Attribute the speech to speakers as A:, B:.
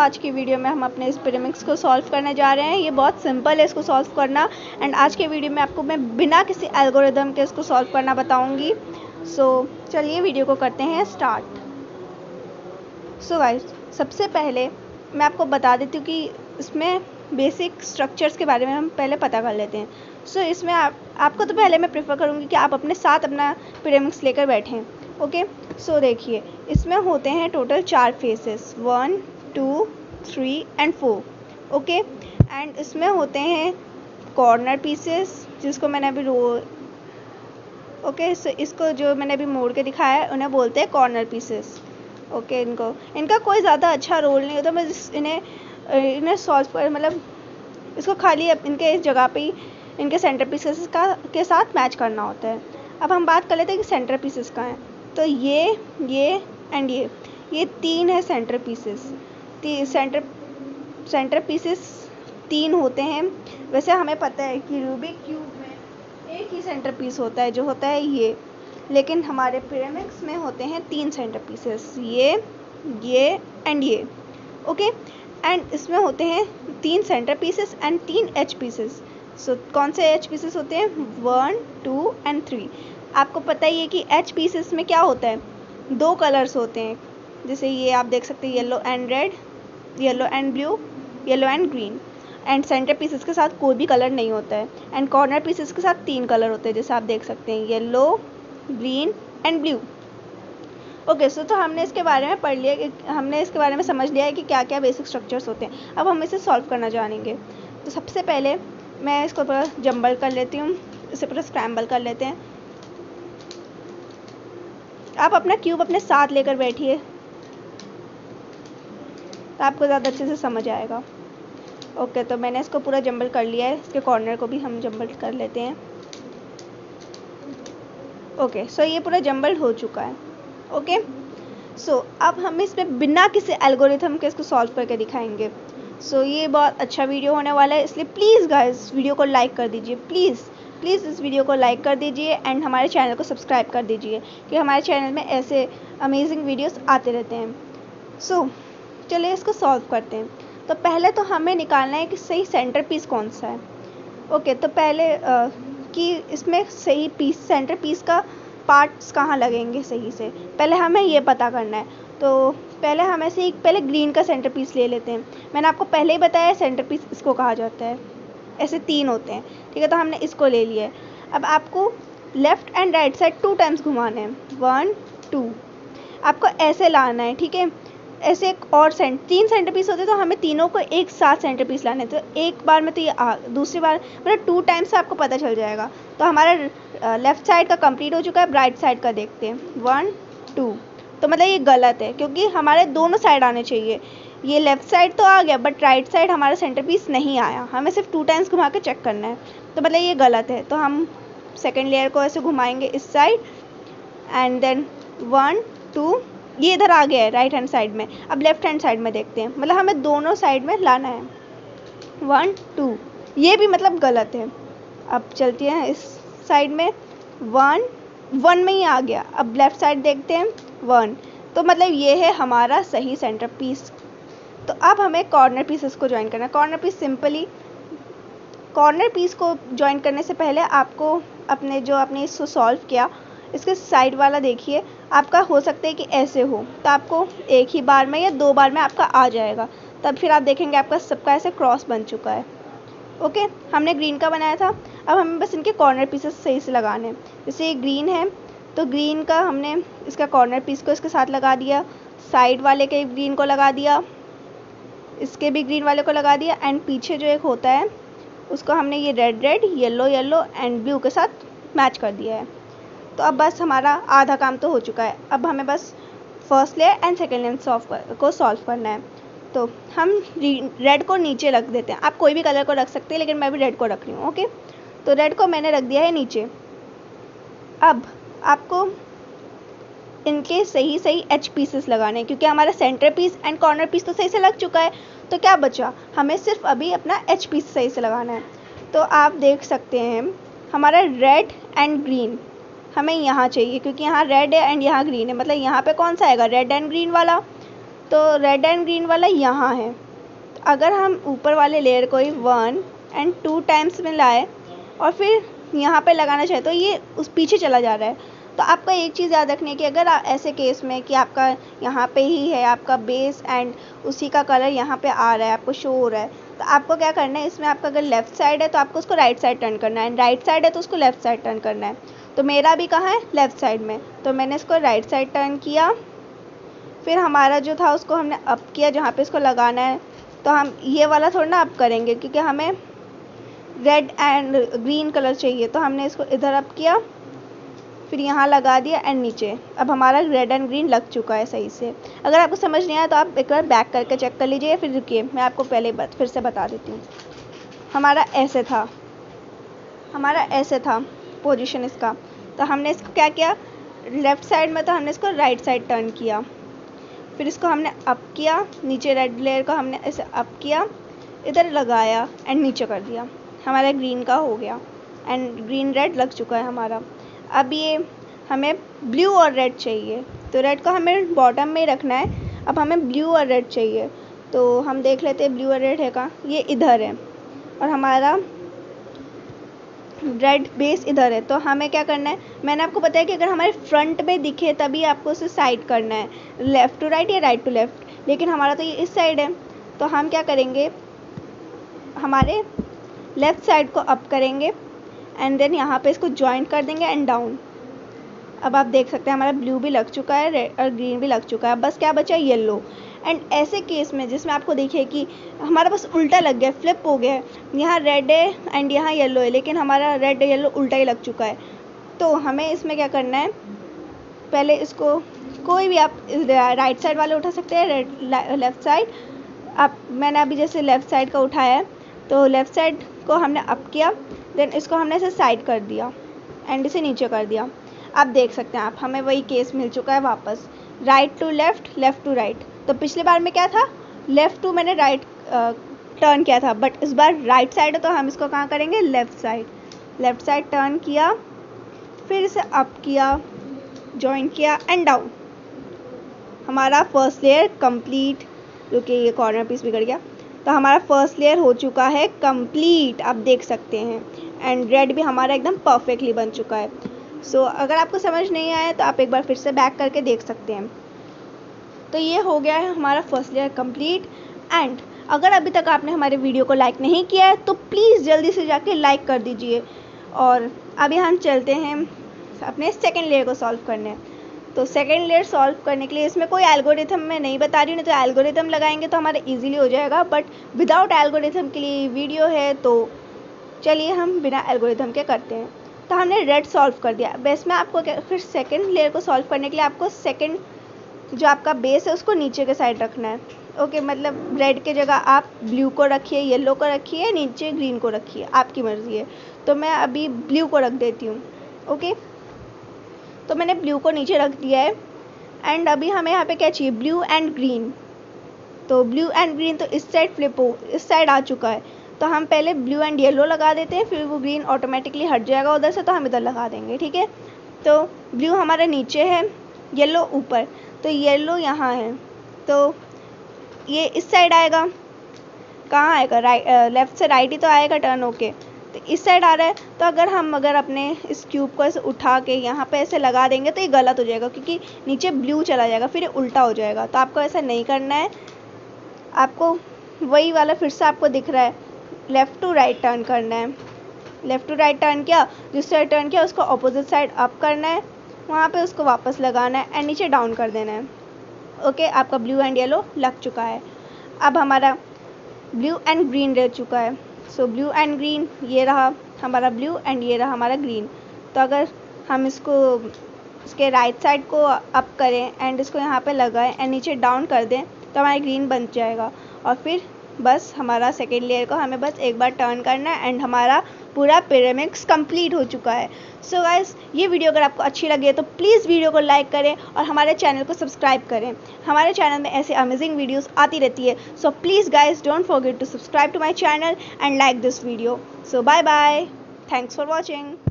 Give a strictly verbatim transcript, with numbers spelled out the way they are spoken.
A: आज की वीडियो में हम अपने इस पिरामिड्स को सॉल्व करने जा रहे हैं। ये बहुत सिंपल है इसको सॉल्व करना, एंड आज के वीडियो में आपको मैं बिना किसी एल्गोरिदम के इसको सॉल्व करना बताऊंगी। सो so, चलिए वीडियो को करते हैं स्टार्ट। सो गाइस, सबसे पहले मैं आपको बता देती हूँ कि इसमें बेसिक स्ट्रक्चर्स के बारे में हम पहले पता कर लेते हैं। सो so, इसमें आप आपको तो पहले मैं प्रेफर करूँगी कि आप अपने साथ अपना पिरामिड्स लेकर बैठें। ओके, सो देखिए, इसमें होते हैं टोटल चार faces, one two three and four. Okay, and इसमें होते हैं कॉर्नर पीसेस, जिसको मैंने अभी रो ओके सो इसको जो मैंने अभी मोड़ के दिखाया है उन्हें बोलते हैं कॉर्नर पीसेस। ओके, इनको इनका कोई ज़्यादा अच्छा रोल नहीं होता, बस इन्हें इन्हें सॉल्व कर मतलब इसको खाली इनके इस जगह पे ही इनके सेंटर पीसेस का के साथ मैच करना होता है। अब हम बात कर लेते हैं कि सेंटर पीसेस का है, तो ये ये एंड ये ये तीन है centre pieces. Centre centre pieces तीन होते हैं। वैसे हमें पता है कि रूबिक क्यूब में एक ही सेंटर पीस होता है, जो होता है ये, लेकिन हमारे पिरामिड्स में होते हैं तीन सेंटर पीसेस, ये ये एंड ये। ओके, एंड इसमें होते हैं तीन सेंटर पीसेस एंड तीन एच पीसेस। सो कौन से एच पीसेस होते हैं? One two and three. आपको पता ही है कि एच पीसेस में क्या होता है, दो कलर्स होते हैं, जैसे ये आप देख सकते हैं, yellow and red, yellow and blue, yellow and green. And centre pieces के साथ कोई भी कलर नहीं होता है, एंड कॉर्नर पीसेस के साथ तीन कलर होते हैं, जैसे आप देख सकते हैं, yellow, green and blue. Okay, so तो हमने इसके बारे में पढ़ लिया कि हमने इसके बारे में समझ लिया है कि क्या क्या बेसिक स्ट्रक्चर्स होते हैं। अब हम इसे सॉल्व करना जानेंगे। तो सबसे पहले मैं इसको पूरा जंबल कर लेती हूँ, इसे पूरा स्क्रैम्बल कर लेते हैं। आप अपना क्यूब अपने साथ लेकर बैठिए, तो आपको ज़्यादा अच्छे से समझ आएगा। ओके, तो मैंने इसको पूरा जंबल कर लिया है, इसके कॉर्नर को भी हम जंबल कर लेते हैं। ओके, सो ये पूरा जंबल हो चुका है। ओके, सो अब हम इसमें बिना किसी एल्गोरिथम के इसको सॉल्व करके दिखाएंगे। सो so, ये बहुत अच्छा वीडियो होने वाला है, इसलिए प्लीज़ गाइस वीडियो को लाइक कर दीजिए, प्लीज़ प्लीज़ इस वीडियो को लाइक कर दीजिए एंड हमारे चैनल को सब्सक्राइब कर दीजिए, कि हमारे चैनल में ऐसे अमेजिंग वीडियोस आते रहते हैं। सो so, चलिए इसको सॉल्व करते हैं। तो पहले तो हमें निकालना है कि सही सेंटर पीस कौन सा है। ओके, तो पहले आ, कि इसमें सही पीस सेंटर पीस का पार्ट्स कहाँ लगेंगे सही से, पहले हमें ये पता करना है। तो पहले हम ऐसे एक पहले ग्रीन का सेंटर पीस ले लेते हैं। मैंने आपको पहले ही बताया सेंटर पीस इसको कहा जाता है, ऐसे तीन होते हैं, ठीक है। तो हमने इसको ले लिया है। अब आपको left and right side two times घुमाना है, वन टू, आपको ऐसे लाना है, ठीक है। ऐसे एक और सेंट तीन सेंटर पीस होते हैं, तो हमें तीनों को एक साथ सेंटर पीस लाने हैं। तो एक बार में तो ये आ, दूसरी बार मतलब टू टाइम्स से आपको पता चल जाएगा। तो हमारा लेफ़्ट साइड का कंप्लीट हो चुका है, राइट साइड का देखते हैं, वन टू। तो मतलब ये गलत है, क्योंकि हमारे दोनों साइड आने चाहिए। ये लेफ़्ट साइड तो आ गया, बट राइट साइड हमारा सेंटर पीस नहीं आया, हमें सिर्फ टू टाइम्स घुमा के चेक करना है। तो मतलब ये गलत है। तो हम सेकेंड लेयर को ऐसे घुमाएंगे इस side, and then one two, ये इधर आ गया है राइट हैंड साइड में। अब लेफ्ट हैंड साइड में देखते हैं, मतलब हमें दोनों साइड में लाना है, वन टू, ये भी मतलब गलत है। अब चलती हैं इस साइड में, वन वन में ही आ गया। अब लेफ्ट साइड देखते हैं, वन, तो मतलब ये है हमारा सही सेंटर पीस। तो अब हमें कॉर्नर पीसेस को ज्वाइन करना है। Corner piece simply corner piece को ज्वाइन करने से पहले आपको अपने जो आपने इसको सॉल्व किया, इसके साइड वाला देखिए, आपका हो सकता है कि ऐसे हो, तो आपको एक ही बार में या दो बार में आपका आ जाएगा। तब फिर आप देखेंगे आपका सबका ऐसे क्रॉस बन चुका है। ओके, हमने ग्रीन का बनाया था, अब हमें बस इनके कॉर्नर पीसेस सही से लगाने हैं। जैसे ये ग्रीन है, तो ग्रीन का हमने इसका कॉर्नर पीस को इसके साथ लगा दिया, साइड वाले के ग्रीन को लगा दिया, इसके भी ग्रीन वाले को लगा दिया, एंड पीछे जो एक होता है उसको हमने ये red red, yellow yellow and blue के साथ मैच कर दिया है। तो अब बस हमारा आधा काम तो हो चुका है। अब हमें बस first layer and second layer solve को सॉल्व करना है। तो हम रेड को नीचे रख देते हैं, आप कोई भी कलर को रख सकते हैं, लेकिन मैं भी रेड को रख रही हूँ। ओके, तो रेड को मैंने रख दिया है नीचे। अब आपको इनके सही सही एच पीसेस लगाने हैं, क्योंकि हमारा centre piece and corner piece तो सही से लग चुका है। तो क्या बचा, हमें सिर्फ अभी अपना एच पीस सही से लगाना है। तो आप देख सकते हैं हमारा रेड एंड ग्रीन हमें यहाँ चाहिए, क्योंकि यहाँ रेड है एंड यहाँ ग्रीन है, मतलब यहाँ पे कौन सा आएगा, रेड एंड ग्रीन वाला। तो रेड एंड ग्रीन वाला यहाँ है। तो अगर हम ऊपर वाले लेयर को ही वन एंड टू टाइम्स में लाए और फिर यहाँ पे लगाना चाहे तो ये उस पीछे चला जा रहा है। तो आपका एक चीज़ याद रखनी है कि अगर ऐसे केस में कि आपका यहाँ पे ही है आपका बेस एंड उसी का कलर यहाँ पे आ रहा है, आपको शो हो रहा है, तो आपको क्या करना है, इसमें आपका अगर लेफ़्ट साइड है तो आपको उसको राइट साइड टर्न करना है, एंड राइट साइड है तो उसको लेफ़्ट साइड टर्न करना है। तो मेरा भी कहाँ है, लेफ़्ट साइड में, तो मैंने इसको राइट साइड टर्न किया। फिर हमारा जो था उसको हमने अप किया जहाँ पे इसको लगाना है। तो हम ये वाला थोड़ा ना अप करेंगे क्योंकि हमें रेड एंड ग्रीन कलर चाहिए, तो हमने इसको इधर अप किया, फिर यहाँ लगा दिया एंड नीचे। अब हमारा रेड एंड ग्रीन लग चुका है सही से। अगर आपको समझ नहीं आया तो आप एक बार बैक करके चेक कर लीजिए, फिर रुकिए मैं आपको पहले बात फिर से बता देती हूँ। हमारा ऐसे था हमारा ऐसे था पोजीशन इसका। तो हमने इसको क्या किया, लेफ़्ट साइड में तो हमने इसको राइट साइड टर्न किया, फिर इसको हमने अप किया, नीचे रेड लेयर को हमने ऐसे अप किया, इधर लगाया एंड नीचे कर दिया। हमारा ग्रीन का हो गया एंड ग्रीन रेड लग चुका है हमारा। अब ये हमें ब्लू और रेड चाहिए, तो रेड को हमें बॉटम में रखना है। अब हमें ब्लू और रेड चाहिए, तो हम देख लेते हैं ब्लू और रेड है कहाँ, ये इधर है और हमारा रेड बेस इधर है। तो हमें क्या करना है, मैंने आपको बताया कि अगर हमारे फ्रंट में दिखे तभी आपको उसे साइड करना है, लेफ़्ट टू राइट या राइट टू लेफ़्ट, लेकिन हमारा तो ये इस साइड है। तो हम क्या करेंगे, हमारे लेफ़्ट साइड को अप करेंगे एंड देन यहाँ पे इसको जॉइंट कर देंगे एंड डाउन। अब आप देख सकते हैं हमारा ब्लू भी लग चुका है, रेड और ग्रीन भी लग चुका है, बस क्या बचा है, येलो। एंड ऐसे केस में जिसमें आपको देखिए कि हमारा बस उल्टा लग गया, फ्लिप हो गया है, यहाँ रेड है एंड यहाँ येलो है, लेकिन हमारा रेड येलो उल्टा ही लग चुका है। तो हमें इसमें क्या करना है, पहले इसको कोई भी आप राइट साइड वाले उठा सकते हैं, रेड लेफ़्ट साइड। आप मैंने अभी जैसे लेफ़्ट साइड का उठाया है, तो लेफ़्ट साइड को हमने अप किया, देन इसको हमने ऐसे साइड कर दिया एंड इसे नीचे कर दिया। आप देख सकते हैं आप, हमें वही केस मिल चुका है वापस, right to left, left to right. तो पिछले बार में क्या था, लेफ़्ट टू मैंने राइट टर्न किया था, बट इस बार राइट साइड है तो हम इसको कहाँ करेंगे, left side. Left side turn किया, फिर इसे अप किया, जॉइन किया एंड डाउन। हमारा फर्स्ट लेयर कंप्लीट। रुकिए ये कॉर्नर पीस बिगड़ गया। तो हमारा फर्स्ट लेयर हो चुका है कंप्लीट, आप देख सकते हैं, एंड रेड भी हमारा एकदम परफेक्टली बन चुका है। सो so, अगर आपको समझ नहीं आया तो आप एक बार फिर से बैक करके देख सकते हैं। तो ये हो गया है हमारा फर्स्ट लेयर कंप्लीट। एंड अगर अभी तक आपने हमारे वीडियो को लाइक नहीं किया है तो प्लीज़ जल्दी से जाके लाइक कर दीजिए। और अभी हम चलते हैं अपने सेकेंड लेयर को सॉल्व करने। तो सेकेंड लेयर सॉल्व करने के लिए इसमें कोई एल्गोरिथम मैं नहीं बता रही हूँ, नहीं तो एल्गोरिथम लगाएंगे तो हमारा इजीली हो जाएगा, बट विदाउट एल्गोरिथम के लिए वीडियो है। तो चलिए हम बिना एल्गोरिथम के करते हैं। तो हमने रेड सॉल्व कर दिया। बेस में आपको फिर सेकेंड लेयर को सॉल्व करने के लिए आपको सेकेंड जो आपका बेस है उसको नीचे के साइड रखना है। ओके okay, मतलब रेड के जगह आप ब्लू को रखिए, येलो को रखिए, नीचे ग्रीन को रखिए, आपकी मर्ज़ी है। तो मैं अभी ब्लू को रख देती हूँ। Okay okay? तो मैंने ब्लू को नीचे रख दिया है। एंड अभी हमें यहाँ पे क्या चाहिए, ब्लू एंड ग्रीन। तो ब्लू एंड ग्रीन तो इस साइड फ्लिप हो, इस साइड आ चुका है। तो हम पहले ब्लू एंड येलो लगा देते हैं, फिर वो ग्रीन ऑटोमेटिकली हट जाएगा उधर से, तो हम इधर लगा देंगे, ठीक है। तो ब्लू हमारे नीचे है, येलो ऊपर, तो येलो यहाँ है, तो ये इस साइड आएगा। कहाँ आएगा, राइट लेफ़्ट से राइट ही तो आएगा टर्न होके, तो इस साइड आ रहा है। तो अगर हम अगर अपने इस क्यूब को ऐसे उठा के यहाँ पे ऐसे लगा देंगे तो ये गलत हो जाएगा, क्योंकि नीचे ब्लू चला जाएगा, फिर ये उल्टा हो जाएगा। तो आपको ऐसा नहीं करना है, आपको वही वाला फिर से आपको दिख रहा है, लेफ़्ट टू राइट टर्न करना है। लेफ़्ट टू राइट टर्न किया, जिस साइड टर्न किया उसको अपोजिट साइड अप करना है, वहाँ पे उसको वापस लगाना है एंड नीचे डाउन कर देना है। ओके, आपका ब्लू एंड येलो लग चुका है। अब हमारा ब्लू एंड ग्रीन रह चुका है। सो ब्लू एंड ग्रीन, ये रहा हमारा ब्लू एंड ये रहा हमारा ग्रीन। तो अगर हम इसको इसके राइट साइड को अप करें एंड इसको यहाँ पे लगाएं एंड नीचे डाउन कर दें तो हमारा ग्रीन बन जाएगा। और फिर बस हमारा सेकेंड लेयर को हमें बस एक बार टर्न करना है एंड हमारा पूरा पिरामिड्स कंप्लीट हो चुका है। सो so गाइस, ये वीडियो अगर आपको अच्छी लगी है तो प्लीज़ वीडियो को लाइक करें और हमारे चैनल को सब्सक्राइब करें। हमारे चैनल में ऐसे अमेजिंग वीडियोस आती रहती है। So please guys, don't forget to subscribe to my channel and like this video. So bye bye, thanks for watching.